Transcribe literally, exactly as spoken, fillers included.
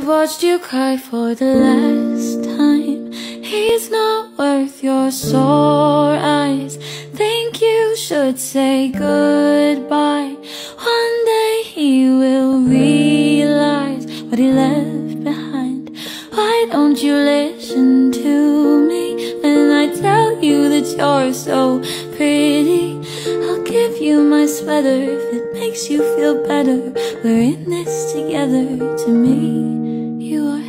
watched you cry for the last time. He's not worth your sore eyes. Think you should say goodbye. One day he will realize what he left behind. Why don't you listen to me when I tell you that you're so pretty? I'll give you my sweater if it makes you feel better. We're in this together. To me, you are